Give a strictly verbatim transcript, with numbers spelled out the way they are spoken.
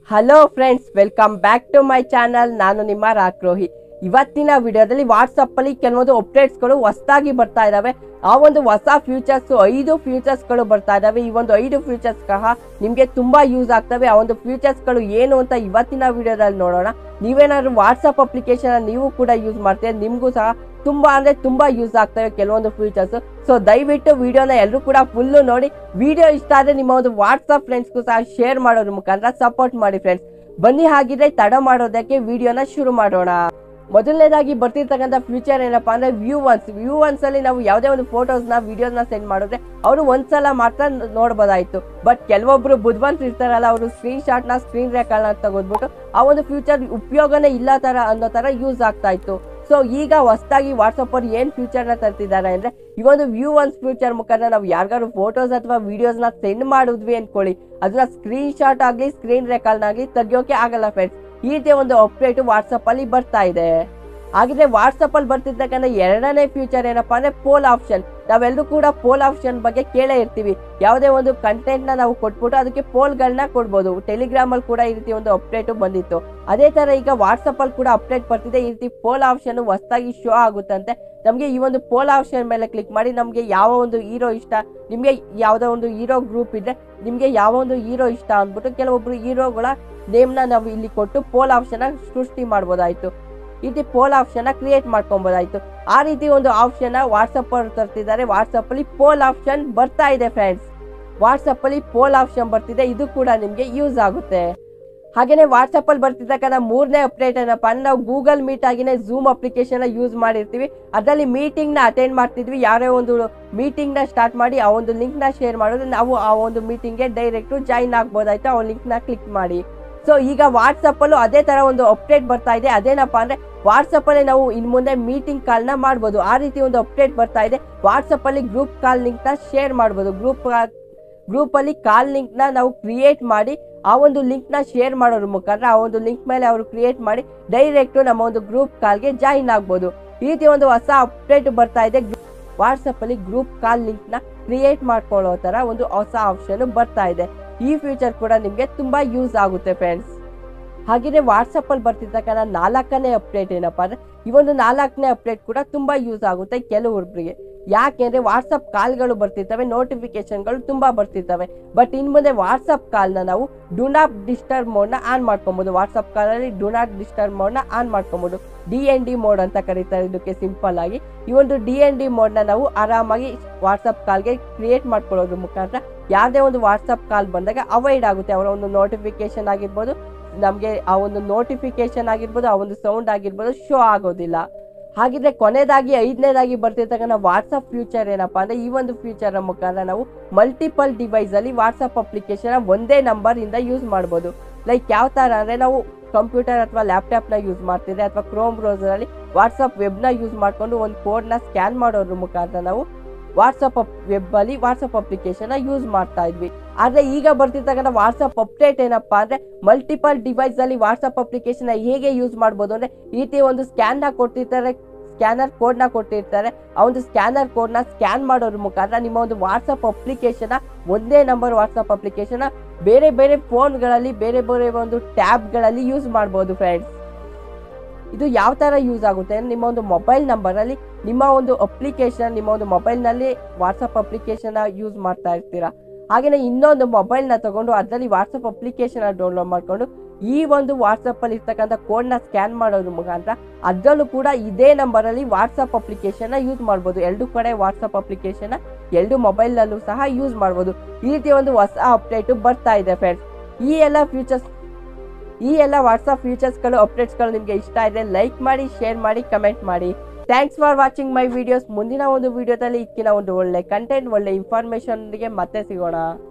Hello friends, welcome back to my channel. ನಾನು ನಿಮ್ಮ ರಾಕ್ರೋಹಿ. ಇವತ್ತಿನ ವಿಡಿಯೋದಲ್ಲಿ ವಾಟ್ಸಪ್ ಅಲ್ಲಿ ಕೆಲವೊಂದು ಅಪ್ಡೇಟ್ಸ್ಗಳು ಹೊಸದಾಗಿ ಬರ್ತಾ ಇದಾವೆ. ಆ ಒಂದು ಹೊಸ ಫ್ಯೂಚರ್ಸ್ ಐದು ಫ್ಯೂಚರ್ಸ್ಗಳು ಬರ್ತಾ ಇದಾವೆ. ಈ ಒಂದು ಐದು ಫ್ಯೂಚರ್ಸ್ ಸಹ ನಿಮಗೆ ತುಂಬಾ ಯೂಸ್ ಆಗ್ತವೆ. ಆ ಒಂದು ಫ್ಯೂಚರ್ಸ್ಗಳು ಏನು ಅಂತ ಇವತ್ತಿನ ವಿಡಿಯೋದಲ್ಲಿ ನೋಡೋಣ. ನೀವೇನಾದ್ರು ವಾಟ್ಸಪ್ ಅಪ್ಲಿಕೇಶನ್ ನೀವು ಕೂಡ ಯೂಸ್ ಮಾಡ್ತೀರಾ, ನಿಮಗೂ ಸಹ ತುಂಬಾ ಅಂದ್ರೆ ತುಂಬಾ ಯೂಸ್ ಆಗ್ತವೆ ಕೆಲವೊಂದು ಫ್ಯೂಚರ್ಸ್. ಸೊ ದಯವಿಟ್ಟು ವಿಡಿಯೋನ ಎಲ್ಲರೂ ಕೂಡ ಫುಲ್ಲು ನೋಡಿ. ವಿಡಿಯೋ ಇಷ್ಟ ಆದ್ರೆ ನಿಮ್ಮ ಒಂದು ವಾಟ್ಸಪ್ ಫ್ರೆಂಡ್ಸ್ಗೂ ಸಹ ಶೇರ್ ಮಾಡೋದ್ರ ಮುಖಾಂತರ ಸಪೋರ್ಟ್ ಮಾಡಿ ಫ್ರೆಂಡ್ಸ್. ಬನ್ನಿ ಹಾಗಿದ್ರೆ ತಡ ಮಾಡೋದಕ್ಕೆ ವಿಡಿಯೋನ ಶುರು ಮಾಡೋಣ. ಮೊದಲನೇದಾಗಿ ಬರ್ತಿರ್ತಕ್ಕಂಥ ಫ್ಯೂಚರ್ ಏನಪ್ಪಾ ಅಂದ್ರೆ ವ್ಯೂ ಒನ್ಸ್. ವ್ಯೂ ಒನ್ಸ್ ಅಲ್ಲಿ ನಾವು ಯಾವುದೇ ಒಂದು ಫೋಟೋಸ್ನ ವಿಡಿಯೋಸ್ನ ಸೆಂಡ್ ಮಾಡಿದ್ರೆ ಅವರು ಒಂದ್ಸಲ ಮಾತ್ರ ನೋಡ್ಬೋದಾಯ್ತು. ಬಟ್ ಕೆಲವೊಬ್ರು ಬುದ್ಧಿವಂತರು ಇರ್ತಾರಲ್ಲ, ಅವರು ಸ್ಕ್ರೀನ್ ಶಾಟ್ ನ ಸ್ಕ್ರೀನ್ ರೆಕಾರ್ಡ್ ತೆಗೆದ್ಬಿಟ್ಟು ಆ ಒಂದು ಫ್ಯೂಚರ್ ಉಪಯೋಗನೇ ಇಲ್ಲ ತರ ಅನ್ನೋ ತರ ಯೂಸ್ ಆಗ್ತಾ ಇತ್ತು. ಸೊ ಈಗ ಹೊಸದಾಗಿ ವಾಟ್ಸಪ್ ಅವ್ರು ಏನ್ ಫ್ಯೂಚರ್ ನ ತರ್ತಿದ್ದಾರೆ ಅಂದ್ರೆ, ಈ ಒಂದು ವ್ಯೂ ಒನ್ಸ್ ಫ್ಯೂಚರ್ ಮುಖಾಂತರ ನಾವು ಯಾರಿಗಾದ್ರು ಫೋಟೋಸ್ ಅಥವಾ ವಿಡಿಯೋಸ್ ನ ಸೆಂಡ್ ಮಾಡಿದ್ವಿ ಅನ್ಕೊಳ್ಳಿ, ಅದನ್ನ ಸ್ಕ್ರೀನ್ ಶಾಟ್ ಆಗ್ಲಿ ಸ್ಕ್ರೀನ್ ರೆಕಾರ್ಡ್ ಆಗ್ಲಿ ತೆಗಿಯೋಕೆ ಆಗಲ್ಲ ಫ್ರೆಂಡ್ಸ್. ಈ ರೀತಿಯ ಒಂದು ಅಪ್ಡೇಟ್ ವಾಟ್ಸಪ್ ಅಲ್ಲಿ ಬರ್ತಾ ಇದೆ. ಹಾಗಿದ್ರೆ ವಾಟ್ಸಪ್ ಅಲ್ಲಿ ಬರ್ತಿರ್ತಕ್ಕಂಥ ಎರಡನೇ ಫ್ಯೂಚರ್ ಏನಪ್ಪಾ ಅಂದ್ರೆ ಪೋಲ್ ಆಪ್ಷನ್. ನಾವೆಲ್ಲರೂ ಕೂಡ ಪೋಲ್ ಆಪ್ಷನ್ ಬಗ್ಗೆ ಕೇಳೇ ಇರ್ತೀವಿ. ಯಾವುದೇ ಒಂದು ಕಂಟೆಂಟ್ ನ ನಾವು ಕೊಟ್ಬಿಟ್ಟು ಅದಕ್ಕೆ ಪೋಲ್ ಗಳನ್ನ ಕೊಡ್ಬೋದು. ಟೆಲಿಗ್ರಾಮ್ ಅಲ್ಲಿ ಕೂಡ ಈ ರೀತಿ ಒಂದು ಅಪ್ಡೇಟ್ ಬಂದಿತ್ತು. ಅದೇ ತರ ಈಗ ವಾಟ್ಸಪ್ ಅಲ್ಲಿ ಕೂಡ ಅಪ್ಡೇಟ್ ಬರ್ತಿದೆ. ಈ ರೀತಿ ಪೋಲ್ ಆಪ್ಷನ್ ಹೊಸದಾಗಿ ಶೋ ಆಗುತ್ತಂತೆ. ನಮಗೆ ಈ ಒಂದು ಪೋಲ್ ಆಪ್ಷನ್ ಮೇಲೆ ಕ್ಲಿಕ್ ಮಾಡಿ ನಮಗೆ ಯಾವ ಒಂದು ಹೀರೋ ಇಷ್ಟ, ನಿಮಗೆ ಯಾವುದೋ ಒಂದು ಹೀರೋ ಗ್ರೂಪ್ ಇದ್ರೆ ನಿಮಗೆ ಯಾವ ಒಂದು ಹೀರೋ ಇಷ್ಟ ಅಂದ್ಬಿಟ್ಟು ಕೆಲವೊಬ್ರು ಹೀರೋಗಳ ನೇಮ್ ನ ನಾವು ಇಲ್ಲಿ ಕೊಟ್ಟು ಪೋಲ್ ಆಪ್ಷನ್ ಸೃಷ್ಟಿ ಮಾಡ್ಬೋದಾಯ್ತು. ಈ ರೀತಿ ಪೋಲ್ ಆಪ್ಷನ್ ಕ್ರಿಯೇಟ್ ಮಾಡ್ಕೊಬೋದಾಯ್ತು. ಆ ರೀತಿ ಒಂದು ಆಪ್ಷನ್ ವಾಟ್ಸಪ್ ಅವರು ತರ್ತಿದ್ದಾರೆ. ವಾಟ್ಸಪ್ ಅಲ್ಲಿ ಪೋಲ್ ಆಪ್ಷನ್ ಬರ್ತಾ ಇದೆ ಫ್ರೆಂಡ್ಸ್. ವಾಟ್ಸಪ್ ಅಲ್ಲಿ ಪೋಲ್ ಆಪ್ಷನ್ ಬರ್ತಿದೆ. ಇದು ಕೂಡ ನಿಮ್ಗೆ ಯೂಸ್ ಆಗುತ್ತೆ. ಹಾಗೇನೆ ವಾಟ್ಸಪ್ ಅಲ್ಲಿ ಬರ್ತಿರ್ತಕ್ಕಂಥ ಮೂರನೇ ಅಪ್ಡೇಟ್ ಏನಪ್ಪಾ ಅಂದ್ರೆ, ನಾವು ಗೂಗಲ್ ಮೀಟ್ ಆಗಿನೇ ಝೂಮ್ ಅಪ್ಲಿಕೇಶನ್ ಯೂಸ್ ಮಾಡಿರ್ತೀವಿ. ಅದರಲ್ಲಿ ಮೀಟಿಂಗ್ ನ ಅಟೆಂಡ್ ಮಾಡ್ತಿದ್ವಿ. ಯಾರೇ ಒಂದು ಮೀಟಿಂಗ್ ನ ಸ್ಟಾರ್ಟ್ ಮಾಡಿ ಆ ಒಂದು ಲಿಂಕ್ ನ ಶೇರ್ ಮಾಡಿದ್ರೆ ನಾವು ಆ ಒಂದು ಮೀಟಿಂಗ್ ಗೆ ಡೈರೆಕ್ಟ್ ಜಾಯಿನ್ ಆಗ್ಬೋದಾಯ್ತು ಆ ಲಿಂಕ್ ನ ಕ್ಲಿಕ್ ಮಾಡಿ. ಸೊ ಈಗ ವಾಟ್ಸಪ್ ಅಲ್ಲೂ ಅದೇ ತರ ಒಂದು ಅಪ್ಡೇಟ್ ಬರ್ತಾ ಇದೆ. ಅದೇನಪ್ಪಾ ಅಂದ್ರೆ, ವಾಟ್ಸಪ್ ಅಲ್ಲಿ ನಾವು ಇನ್ ಮುಂದೆ ಮೀಟಿಂಗ್ ಕಾಲ್ ನ ಮಾಡಬಹುದು. ಆ ರೀತಿ ಒಂದು ಅಪ್ಡೇಟ್ ಬರ್ತಾ ಇದೆ. ವಾಟ್ಸಪ್ ಅಲ್ಲಿ ಗ್ರೂಪ್ ಕಾಲ್ ಲಿಂಕ್ ನ ಶೇರ್ ಮಾಡಬಹುದು. ಗ್ರೂಪ್ ಗ್ರೂಪ್ ಅಲ್ಲಿ ಕಾಲ್ ಲಿಂಕ್ ನ ನಾವು ಕ್ರಿಯೇಟ್ ಮಾಡಿ ಆ ಒಂದು ಲಿಂಕ್ ನ ಶೇರ್ ಮಾಡೋದ್ರ ಮುಖಾಂತರ ಆ ಒಂದು ಲಿಂಕ್ ಮೇಲೆ ಅವರು ಕ್ರಿಯೇಟ್ ಮಾಡಿ ಡೈರೆಕ್ಟ್ ನಮ್ಮ ಒಂದು ಗ್ರೂಪ್ ಕಾಲ್ಗೆ ಜಾಯಿನ್ ಆಗ್ಬೋದು. ಈ ರೀತಿ ಒಂದು ಹೊಸ ಅಪ್ಡೇಟ್ ಬರ್ತಾ ಇದೆ. ವಾಟ್ಸಪ್ ಅಲ್ಲಿ ಗ್ರೂಪ್ ಕಾಲ್ ಲಿಂಕ್ ನ ಕ್ರಿಯೇಟ್ ಮಾಡ್ಕೊಳ್ಳೋ ತರ ಒಂದು ಹೊಸ ಆಪ್ಷನ್ ಬರ್ತಾ ಇದೆ. ಈ ಫ್ಯೂಚರ್ ಕೂಡ ನಿಮ್ಗೆ ತುಂಬಾ ಯೂಸ್ ಆಗುತ್ತೆ ಫ್ರೆಂಡ್ಸ್. ಹಾಗೆಯೇ ವಾಟ್ಸಪ್ ಅಲ್ಲಿ ಬರ್ತಿರ್ತಕ್ಕಂಥ ನಾಲ್ಕನೇ ಅಪ್ಡೇಟ್ ಏನಪ್ಪಾ ಅಂದ್ರೆ, ಈ ಒಂದು ನಾಲ್ಕನೇ ಅಪ್ಡೇಟ್ ಕೂಡ ತುಂಬಾ ಯೂಸ್ ಆಗುತ್ತೆ ಕೆಲವೊಬ್ಬರಿಗೆ. ಯಾಕೆಂದ್ರೆ ವಾಟ್ಸಪ್ ಕಾಲ್ಗಳು ಬರ್ತಿರ್ತವೆ, ನೋಟಿಫಿಕೇಶನ್ಗಳು ತುಂಬಾ ಬರ್ತಿರ್ತವೆ. ಬಟ್ ಇನ್ ಮುಂದೆ ವಾಟ್ಸಪ್ ಕಾಲ್ ನ ನಾವು ಡು ನಾಟ್ ಡಿಸ್ಟರ್ಬ್ ಮೋಡ್ ನ ಆನ್ ಮಾಡ್ಕೊಬಹುದು. ವಾಟ್ಸಪ್ ಕಾಲ್ ಅಲ್ಲಿ ಡು ನಾಟ್ ಡಿಸ್ಟರ್ಬ್ ಮೋಡ್ ನ ಆನ್ ಮಾಡ್ಕೊಬಹುದು. ಡಿ ಎನ್ ಡಿ ಮೋಡ್ ಅಂತ ಕರೀತಾರೆ ಇದಕ್ಕೆ ಸಿಂಪಲ್ ಆಗಿ. ಈ ಒಂದು ಡಿ ಎನ್ ಡಿ ಮೋಡ್ ನ ನಾವು ಆರಾಮಾಗಿ ವಾಟ್ಸಪ್ ಕಾಲ್ಗೆ ಕ್ರಿಯೇಟ್ ಮಾಡ್ಕೊಳ್ಳೋದ್ರ ಮುಖಾಂತರ ಯಾವುದೇ ಒಂದು ವಾಟ್ಸಪ್ ಕಾಲ್ ಬಂದಾಗ ಅವಾಯ್ಡ್ ಆಗುತ್ತೆ. ಅವರ ಒಂದು ನೋಟಿಫಿಕೇಶನ್ ಆಗಿರ್ಬೋದು, ನಮಗೆ ಆ ಒಂದು ನೋಟಿಫಿಕೇಶನ್ ಆಗಿರ್ಬೋದು, ಆ ಒಂದು ಸೌಂಡ್ ಆಗಿರ್ಬೋದು ಶೋ ಆಗೋದಿಲ್ಲ. ಹಾಗಿದ್ರೆ ಕೊನೆಯದಾಗಿ ಐದನೇದಾಗಿ ಬರ್ತಿರ್ತಕ್ಕಂಥ ವಾಟ್ಸಪ್ ಫ್ಯೂಚರ್ ಏನಪ್ಪಾ ಅಂದ್ರೆ, ಈ ಒಂದು ಫ್ಯೂಚರ್ ಮುಖಾಂತರ ನಾವು ಮಲ್ಟಿಪಲ್ ಡಿವೈಸ್ ಅಲ್ಲಿ ವಾಟ್ಸಪ್ ಅಪ್ಲಿಕೇಶನ್ ಒಂದೇ ನಂಬರ್ ಇಂದ ಯೂಸ್ ಮಾಡಬಹುದು. ಲೈಕ್ ಯಾವ ತರ ಅಂದ್ರೆ, ನಾವು ಕಂಪ್ಯೂಟರ್ ಅಥವಾ ಲ್ಯಾಪ್ಟಾಪ್ ನ ಯೂಸ್ ಮಾಡ್ತಿದ್ರೆ ಅಥವಾ ಕ್ರೋಮ್ ಬ್ರೌಸರ್ ಅಲ್ಲಿ ವಾಟ್ಸಪ್ ವೆಬ್ ನ ಯೂಸ್ ಮಾಡ್ಕೊಂಡು ಒಂದು ಕೋಡ್ ನ ಸ್ಕ್ಯಾನ್ ಮಾಡೋದ್ರ ಮುಖಾಂತರ ನಾವು ವಾಟ್ಸಪ್ ವೆಬ್ ಅಲ್ಲಿ ವಾಟ್ಸಪ್ ಅಪ್ಲಿಕೇಶನ್ ಯೂಸ್ ಮಾಡ್ತಾ ಇದ್ವಿ. ಆದ್ರೆ ಈಗ ಬರ್ತಿರ್ತಕ್ಕಂಥ ವಾಟ್ಸಪ್ ಅಪ್ಡೇಟ್ ಏನಪ್ಪಾ ಅಂದ್ರೆ, ಮಲ್ಟಿಪಲ್ ಡಿವೈಸ್ ಅಲ್ಲಿ ವಾಟ್ಸಪ್ ಅಪ್ಲಿಕೇಶನ್ ಹೇಗೆ ಯೂಸ್ ಮಾಡ್ಬೋದು ಅಂದ್ರೆ, ಈ ರೀತಿ ಒಂದು ಸ್ಕ್ಯಾನ್ ನ ಕೊಟ್ಟಿರ್ತಾರೆ, ಸ್ಕ್ಯಾನರ್ ಕೋಡ್ ನ ಕೊಟ್ಟಿರ್ತಾರೆ. ಆ ಒಂದು ಸ್ಕ್ಯಾನರ್ ಕೋಡ್ ನ ಸ್ಕ್ಯಾನ್ ಮಾಡೋದ್ರ ಮುಖಾಂತರ ನಿಮ್ಮ ಒಂದು ವಾಟ್ಸಪ್ ಅಪ್ಲಿಕೇಶನ್ ಒಂದೇ ನಂಬರ್ ವಾಟ್ಸಪ್ ಅಪ್ಲಿಕೇಶನ್ ಬೇರೆ ಬೇರೆ ಫೋನ್ಗಳಲ್ಲಿ ಬೇರೆ ಬೇರೆ ಒಂದು ಟ್ಯಾಬ್ ಗಳಲ್ಲಿ ಯೂಸ್ ಮಾಡಬಹುದು ಫ್ರೆಂಡ್ಸ್. ಇದು ಯಾವ ತರ ಯೂಸ್ ಆಗುತ್ತೆ ಅಂದ್ರೆ, ನಿಮ್ಮ ಒಂದು ಮೊಬೈಲ್ ನಂಬರ್ ಅಲ್ಲಿ ನಿಮ್ಮ ಒಂದು ಅಪ್ಲಿಕೇಶನ್ ನಿಮ್ಮ ಒಂದು ಮೊಬೈಲ್ ನಲ್ಲಿ ವಾಟ್ಸಪ್ ಅಪ್ಲಿಕೇಶನ್ ಯೂಸ್ ಮಾಡ್ತಾ ಇರ್ತೀರಾ. ಹಾಗೇನೆ ಇನ್ನೊಂದು ಮೊಬೈಲ್ ನ ತಗೊಂಡು ಅದರಲ್ಲಿ ವಾಟ್ಸಪ್ ಅಪ್ಲಿಕೇಶನ್ ಡೌನ್ಲೋಡ್ ಮಾಡ್ಕೊಂಡು ಈ ಒಂದು ವಾಟ್ಸಪ್ ಅಲ್ಲಿ ಇರ್ತಕ್ಕಂಥ ಕೋಡ್ ನ ಸ್ಕ್ಯಾನ್ ಮಾಡೋದ್ರ ಮುಖಾಂತರ ಅದರಲ್ಲೂ ಕೂಡ ಇದೇ ನಂಬರ್ ಅಲ್ಲಿ ವಾಟ್ಸಪ್ ಅಪ್ಲಿಕೇಶನ್ ಯೂಸ್ ಮಾಡಬಹುದು. ಎರಡು ಕಡೆ ವಾಟ್ಸಪ್ ಅಪ್ಲಿಕೇಶನ್ ಎರಡು ಮೊಬೈಲ್ ನಲ್ಲೂ ಸಹ ಯೂಸ್ ಮಾಡಬಹುದು. ಈ ರೀತಿ ಒಂದು ಹೊಸ ಅಪ್ಡೇಟ್ ಬರ್ತಾ ಇದೆ ಫ್ರೆಂಡ್ಸ್. ಈ ಎಲ್ಲ ಫ್ಯೂಚರ್ಸ್ ಈ ಎಲ್ಲ ವಾಟ್ಸಪ್ ಫ್ಯೂಚರ್ಸ್ಗಳು ಅಪ್ಡೇಟ್ಸ್ಗಳು ನಿಮಗೆ ಇಷ್ಟ ಇದೆ ಲೈಕ್ ಮಾಡಿ, ಶೇರ್ ಮಾಡಿ, ಕಮೆಂಟ್ ಮಾಡಿ. Thanks for watching my videos. ಮುಂದಿನ ಒಂದು ವಿಡಿಯೋದಲ್ಲಿ ಇದಕ್ಕಿನ ಒಂದು ಒಳ್ಳೆ ಕಂಟೆಂಟ್, ಒಳ್ಳೆ ಇನ್ಫಾರ್ಮೇಶನ್ ಮತ್ತೆ ಸಿಗೋಣ.